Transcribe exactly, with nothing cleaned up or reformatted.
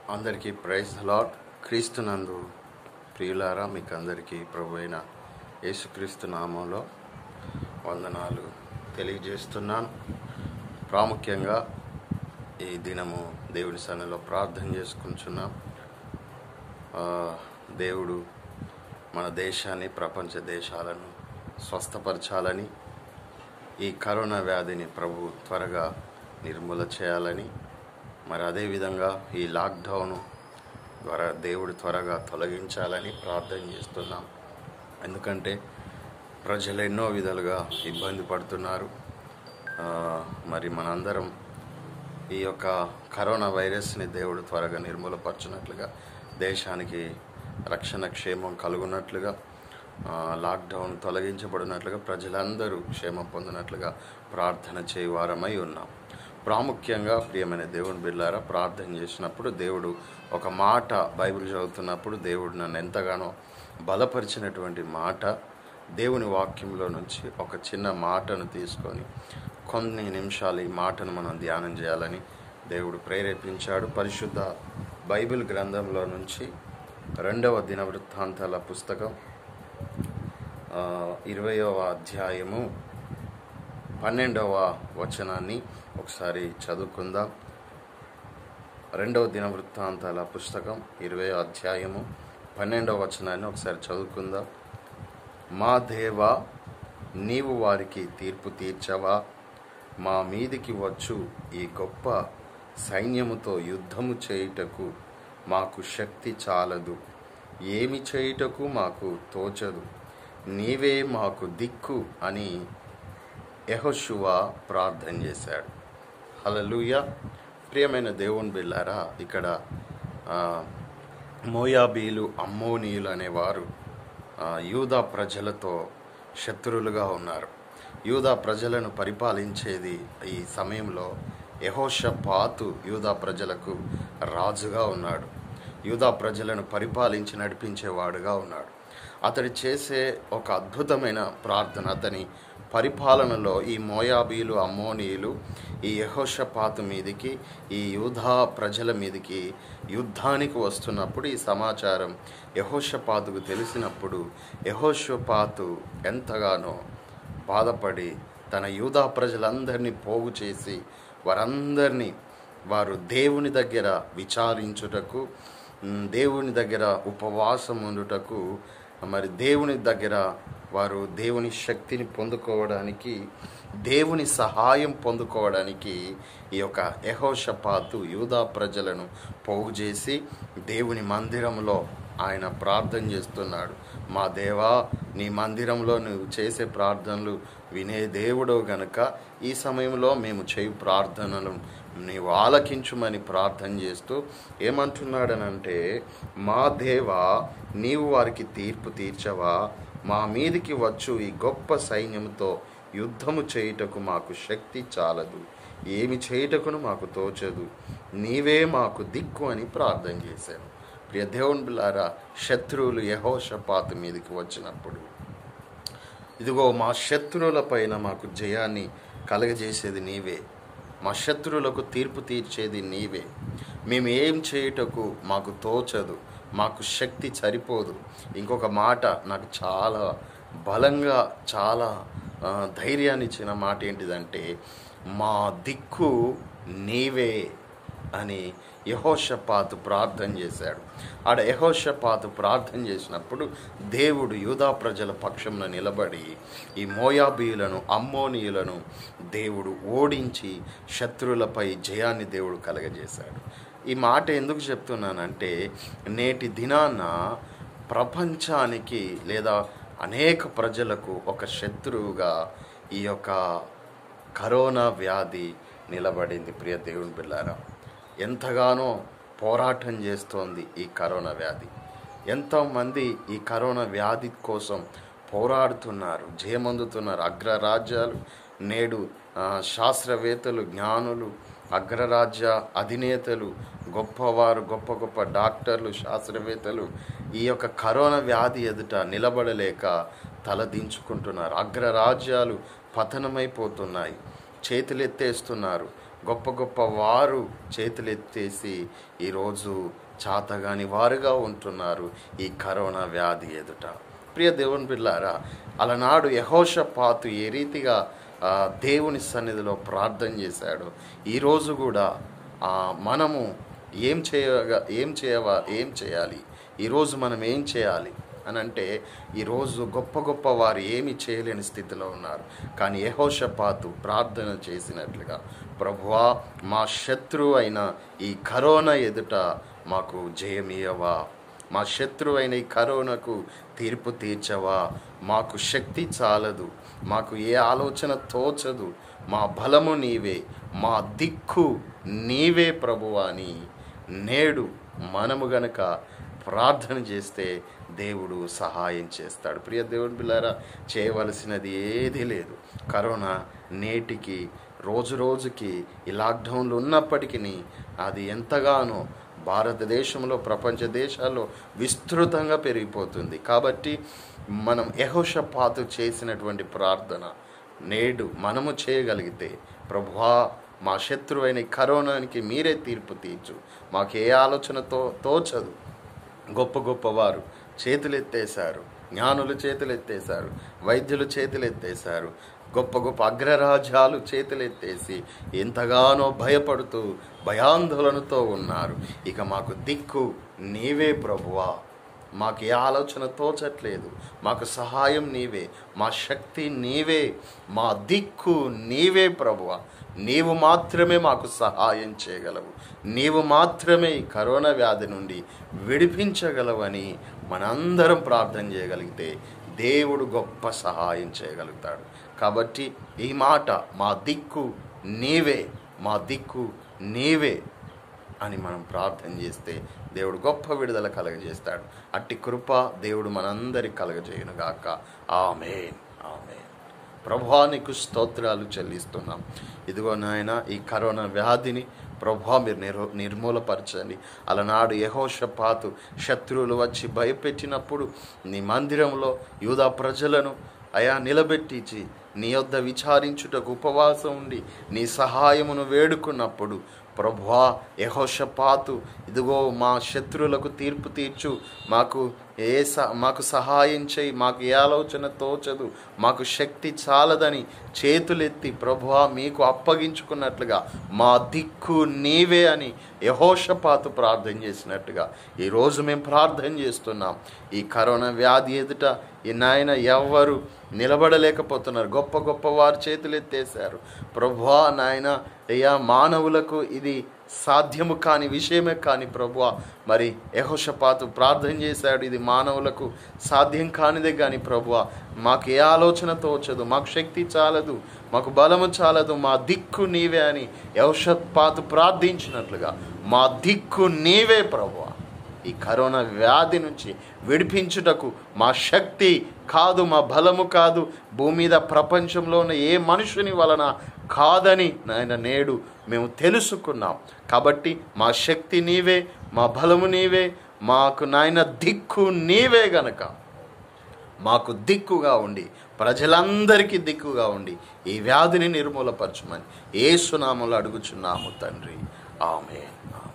అందరికీ praise the lord. క్రీస్తునందు ప్రియులారా, మీకు అందరికీ ప్రభు అయిన యేసుక్రీస్తు నామంలో వందనాలు తెలియజేస్తున్నాను. ప్రాముఖ్యంగా ఈ దినము దేవుని సన్నిధిలో ప్రార్థన చేసుకుంటున్నాం. దేవుడు మన దేశాన్ని, ప్రపంచ దేశాలను స్వస్థపరచాలని, ఈ కరోనా వ్యాధిని ప్రభు త్వరగా నిర్మూల చేయాలని, మరి అదేవిధంగా ఈ లాక్డౌన్ ద్వారా దేవుడు త్వరగా తొలగించాలని ప్రార్థన చేస్తున్నాం. ఎందుకంటే ప్రజలు ఎన్నో విధాలుగా ఇబ్బంది పడుతున్నారు. మరి మనందరం ఈ యొక్క కరోనా వైరస్ని దేవుడు త్వరగా నిర్మూలపరచినట్లుగా, దేశానికి రక్షణ క్షేమం కలుగునట్లుగా, లాక్డౌన్ తొలగించబడినట్లుగా, ప్రజలందరూ క్షేమం పొందినట్లుగా ప్రార్థన చేయవారమై ఉన్నాం. ప్రాముఖ్యంగా ప్రియమైన దేవుని బిడ్డలారా, ప్రార్థన చేసినప్పుడు దేవుడు ఒక మాట, బైబిల్ చదువుతున్నప్పుడు దేవుడు నన్ను ఎంతగానో బలపరిచినటువంటి మాట, దేవుని వాక్యంలో నుంచి ఒక చిన్న మాటను తీసుకొని కొన్ని నిమిషాలు ఈ మాటను మనం ధ్యానం చేయాలని దేవుడు ప్రేరేపించాడు. పరిశుద్ధ బైబిల్ గ్రంథంలో నుంచి రెండవ దినవృత్తాంతాల పుస్తకం ఇరవయవ అధ్యాయము పన్నెండవ వచనాన్ని ఒకసారి చదువుకుందాం. రెండవ దినవృత్తాంతాల పుస్తకం ఇరవై అధ్యాయము పన్నెండవ వచనాన్ని ఒకసారి చదువుకుందాం. మా దేవా, నీవు వారికి తీర్పు తీర్చవా? మా మీదికి వచ్చు ఈ గొప్ప సైన్యముతో యుద్ధము చేయుటకు మాకు శక్తి చాలదు. ఏమి చేయుటకు మాకు తోచదు. నీవే మాకు దిక్కు అని యెహోషువ ప్రార్థన చేశాడు. హల్లెలూయా. ప్రియమైన దేవుని బిడ్డలారా, ఇక్కడ మోయాబీలు, అమ్మోనీయులు అనేవారు యూదా ప్రజలతో శత్రువులుగా ఉన్నారు. యూదా ప్రజలను పరిపాలించేది ఈ సమయంలో యెహోషాపాతు యూదా ప్రజలకు రాజుగా ఉన్నాడు. యూదా ప్రజలను పరిపాలించి నడిపించేవాడుగా ఉన్నాడు. అతడు చేసే ఒక అద్భుతమైన ప్రార్థన, అతని పరిపాలనలో ఈ మోయాబీలు, అమ్మోనీయులు ఈ యెహోషాపాతు మీదికి, ఈ యూదా ప్రజల మీదికి యుద్ధానికి వస్తున్నప్పుడు ఈ సమాచారం యెహోషాపాతుకు తెలిసినప్పుడు యెహోషాపాతు ఎంతగానో బాధపడి తన యూదా ప్రజలందరినీ పోగు చేసి వారందరినీ వారు దేవుని దగ్గర విచారించుటకు, దేవుని దగ్గర ఉపవాసం ఉండుటకు, మరి దేవుని దగ్గర వారు దేవుని శక్తిని పొందుకోవడానికి, దేవుని సహాయం పొందుకోవడానికి ఈ యొక్క యెహోషాపాతు యూదా ప్రజలను పోగు చేసి దేవుని మందిరంలో ఆయన ప్రార్థన చేస్తున్నాడు. మా దేవా, నీ మందిరంలో నువ్వు చేసే ప్రార్థనలు వినే దేవుడు గనుక ఈ సమయంలో మేము చేయు ప్రార్థనలు నీవు ఆలకించుమని ప్రార్థన చేస్తూ ఏమంటున్నాడనంటే, మా దేవా, నీవు వారికి తీర్పు తీర్చవా? మా మీదికి వచ్చు ఈ గొప్ప సైన్యంతో యుద్ధము చేయుటకు మాకు శక్తి చాలదు. ఏమి చేయుటకును మాకు తోచదు. నీవే మాకు దిక్కు అని ప్రార్థన చేశాను. ప్రియ దేవుని బిడ్డలారా, శత్రువులు యెహోషాపాతు మీదకి వచ్చినప్పుడు, ఇదిగో మా శత్రువుల పైన మాకు జయాన్ని కలగజేసేది నీవే, మా శత్రువులకు తీర్పు తీర్చేది నీవే. మేము ఏం చేయుటకు మాకు తోచదు, మాకు శక్తి సరిపోదు. ఇంకొక మాట నాకు చాలా బలంగా, చాలా ధైర్యాన్ని ఇచ్చిన మాట ఏంటిదంటే, మా దిక్కు నీవే అని యెహోషాపాతు ప్రార్థన చేశాడు. ఆడ యెహోషాపాతు ప్రార్థన చేసినప్పుడు దేవుడు యూదా ప్రజల పక్షంలో నిలబడి ఈ మోయాబీయులను, అమ్మోనీయులను దేవుడు ఓడించి శత్రువులపై జయాన్ని దేవుడు కలగజేశాడు. ఈ మాట ఎందుకు చెప్తున్నానంటే, నేటి దినాన ప్రపంచానికి లేదా అనేక ప్రజలకు ఒక శత్రువుగా ఈ యొక్క కరోనా వ్యాధి నిలబడింది. ప్రియ దేవుని బిడ్డలారా, ఎంతగానో పోరాటం చేస్తోంది ఈ కరోనా వ్యాధి. ఎంతోమంది ఈ కరోనా వ్యాధి కోసం పోరాడుతున్నారు, జయమందుతున్నారు. అగ్రరాజ్యాలు నేడు శాస్త్రవేత్తలు, జ్ఞానులు, అగ్రరాజ్య అధినేతలు, గొప్పవారు, గొప్ప గొప్ప డాక్టర్లు, శాస్త్రవేత్తలు ఈ యొక్క కరోనా వ్యాధి ఎదుట నిలబడలేక తలదించుకుంటున్నారు. అగ్రరాజ్యాలు పతనమైపోతున్నాయి, చేతులెత్తేస్తున్నారు. గొప్ప గొప్ప వారు చేతులెత్తేసి ఈరోజు చాతగాని వారుగా ఉంటున్నారు ఈ కరోనా వ్యాధి ఎదుట. ప్రియ దేవుని బిడ్డలారా, అలనాడు యెహోషాపాతు ఏ రీతిగా దేవుని సన్నిధిలో ప్రార్థన చేశాడు, ఈరోజు కూడా మనము ఏం చేయగా ఏం చేయవా ఏం చేయాలి ఈరోజు మనం ఏం చేయాలి అని అంటే, ఈరోజు గొప్ప గొప్ప వారు ఏమి చేయలేని స్థితిలో ఉన్నారు. కానీ యెహోషాపాతు ప్రార్థన చేసినట్లుగా, ప్రభువా మా శత్రువు అయిన ఈ కరోనా ఎదుట మాకు జయమియవా, మా శత్రువు అయిన ఈ కరోనాకు తీర్పు తీర్చవా, మాకు శక్తి చాలదు, మాకు ఏ ఆలోచన తోచదు, మా బలము నీవే, మా దిక్కు నీవే ప్రభువా అని నేడు మనము గనక ప్రార్థన చేస్తే దేవుడు సహాయం చేస్తాడు. ప్రియ దేవుని బిడ్డలారా, చేయవలసినది ఏదీ లేదు. కరోనా నేటికి రోజు రోజుకి ఈ లాక్డౌన్లు ఉన్నప్పటికీ అది ఎంతగానో భారతదేశంలో ప్రపంచ దేశాల్లో విస్తృతంగా పెరిగిపోతుంది. కాబట్టి మనం యెహోషాపాతు చేసినటువంటి ప్రార్థన నేడు మనము చేయగలిగితే, ప్రభువా మా శత్రువైన కరోనానికి మీరే తీర్పు తీర్చు, మాకు ఏ ఆలోచనతో తోచదు. గొప్ప గొప్పవారు చేతులెత్తేశారు, జ్ఞానులు చేతులెత్తేశారు, వైద్యులు చేతులెత్తేశారు, గొప్ప గొప్ప అగ్రరాజ్యాలు చేతులెత్తేసి ఎంతగానో భయపడుతూ భయాందోళనతో ఉన్నారు. ఇక మాకు దిక్కు నీవే ప్రభువా, మాకు ఏ ఆలోచన తోచట్లేదు, మాకు సహాయం నీవే, మా శక్తి నీవే, మా దిక్కు నీవే ప్రభువా, నీవు మాత్రమే మాకు సహాయం చేయగలవు, నీవు మాత్రమే ఈ కరోనా వ్యాధి నుండి విడిపించగలవని మనందరం ప్రార్థన చేయగలిగితే దేవుడు గొప్ప సహాయం చేయగలుగుతాడు. కాబట్టి ఈ మాట, మా దిక్కు నీవే, మా దిక్కు నీవే అని మనం ప్రార్థన చేస్తే దేవుడు గొప్ప విడుదల కలగజేస్తాడు. అట్టి కృప దేవుడు మనందరికి కలగజేయునుగాక. ఆమేన్, ఆమేన్. ప్రభువా నీకు స్తోత్రాలు చెల్లిస్తున్నాం. ఇదిగో నాయన, ఈ కరోనా వ్యాధిని ప్రభువా మీరు నిర్ నిర్మూలపరచండి. అలనాడు యెహోషాపాతు శత్రువులు వచ్చి భయపెట్టినప్పుడు నీ మందిరంలో యూదా ప్రజలను అయా నిలబెట్టించి నీ యొద్ద విచారించుటకు ఉపవాసం ఉండి నీ సహాయమును వేడుకున్నప్పుడు, ప్రభువా యెహోషాపాతు ఇదిగో మా శత్రువులకు తీర్పు తీర్చు, మాకు ఏ స మాకు సహాయం చేయి, మాకు ఏ ఆలోచన తోచదు, మాకు శక్తి చాలదని చేతులెత్తి ప్రభువా మీకు అప్పగించుకున్నట్లుగా మా దిక్కు నీవే అని యెహోషాపాతు ప్రార్థన చేసినట్టుగా ఈరోజు మేము ప్రార్థన చేస్తున్నాం. ఈ కరోనా వ్యాధి ఎదుట ఈ నాయన ఎవ్వరు నిలబడలేకపోతున్నారు. గొప్ప గొప్ప వారు చేతులెత్తేశారు. ప్రభువా నాయన అయ్యా, మానవులకు ఇది సాధ్యము కాని విషయమే, కానీ ప్రభువా మరి యెహోషాపాతు ప్రార్థన చేశాడు, ఇది మానవులకు సాధ్యం కానిదే. కానీ ప్రభువా మాకు ఏ ఆలోచన తోచదు, మాకు శక్తి చాలదు, మాకు బలము చాలదు, మా దిక్కు నీవే అని యెహోషాపాతు ప్రార్థించినట్లుగా మా దిక్కు నీవే ప్రభువా. ఈ కరోనా వ్యాధి నుంచి విడిపించుటకు మా శక్తి కాదు, మా బలము కాదు, భూమి మీద ప్రపంచంలో ఉన్న ఏ మనుషుని వలన కాదని నాయన నేడు మేము తెలుసుకున్నాం. కాబట్టి మా శక్తి నీవే, మా బలము నీవే, మాకు నాయన దిక్కు నీవే గనక మాకు దిక్కుగా ఉండి ప్రజలందరికీ దిక్కుగా ఉండి ఈ వ్యాధిని నిర్మూలపరచమని యేసు నామములో అడుగుచున్నాము తండ్రి. ఆమేన్.